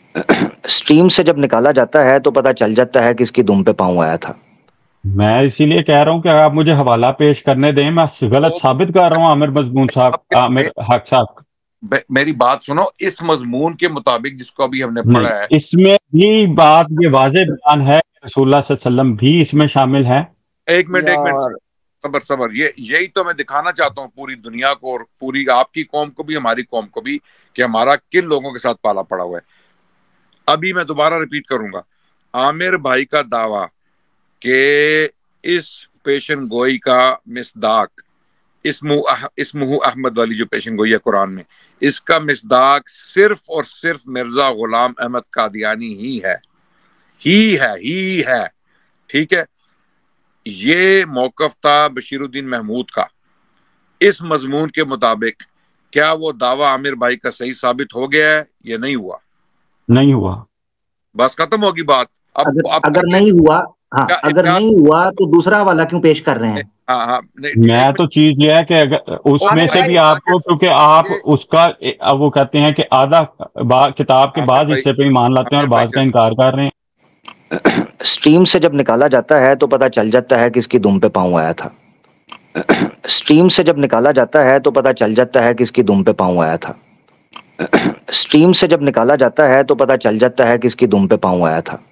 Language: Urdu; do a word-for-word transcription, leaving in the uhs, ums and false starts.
اسٹریم سے جب نکالا جاتا ہے تو پتہ چل جاتا ہے کہ اس کی دم پہ پاؤں آیا تھا۔ میں اسی لیے کہہ رہا ہوں کہ آپ مجھے حوالہ پیش کرنے دیں، میں غلط ثابت کر رہا ہوں عامر مضمون صاحب، عامر حق صاحب۔ میری بات سنو، اس مضمون کے مطابق جس کو ابھی ہم نے نہیں، پڑھا ہے، اس میں بھی بات یہ واضح بیان ہے کہ رسول اللہ صلی اللہ علیہ وسلم بھی اس میں شامل ہے۔ ایک منٹ ایک منٹ یار صبر صبر، یہ یہی تو میں دکھانا چاہتا ہوں پوری دنیا کو، اور پوری آپ کی قوم کو بھی، ہماری قوم کو بھی، کہ ہمارا کن لوگوں کے ساتھ پالا پڑا ہوا ہے۔ ابھی میں دوبارہ ریپیٹ کروں گا، عامر بھائی کا دعویٰ کہ اس پیشن گوئی کا مصداق اسمہ اسمہ احمد والی جو پیشن گوئی ہے قرآن میں، اس کا مصداق صرف اور صرف مرزا غلام احمد قادیانی ہی ہے ہی ہے ہی ہے ٹھیک ہے؟ یہ موقف تھا بشیر الدین محمود کا۔ اس مضمون کے مطابق کیا وہ دعویٰ عامر بھائی کا صحیح ثابت ہو گیا ہے یا نہیں ہوا؟ نہیں ہوا۔ بس ختم ہوگی بات۔ اب اگر اب اگر نہیں ہوا، ہاں اگر کیا- نہیں ہوا تو دوسرا والا کیوں پیش کر رہے ہیں؟ ہاں ہاں نہیں، میں ایک تو چیز یہ ہے کہ اگر اس اور میں سے بھائی- بھی آپ کو، کیونکہ آپ اس کا وہ کہتے ہیں کہ آدھا با- کتاب کے عامر بعد بھائی- حصے پہ ایمان لاتے ہیں اور عامر بھائی بعض کا انکار کر رہے ہیں۔ اسٹریم سے جب نکالا جاتا ہے تو پتہ چل جاتا ہے کہ اس کی دم پہ پاؤں آیا تھا۔ اسٹریم سے جب نکالا جاتا ہے تو پتہ چل جاتا ہے کہ اس کی دم پہ پاؤں آیا تھا۔ اسٹریم سے جب نکالا جاتا ہے تو پتہ چل جاتا ہے کہ اس کی دم پہ پاؤں آیا تھا۔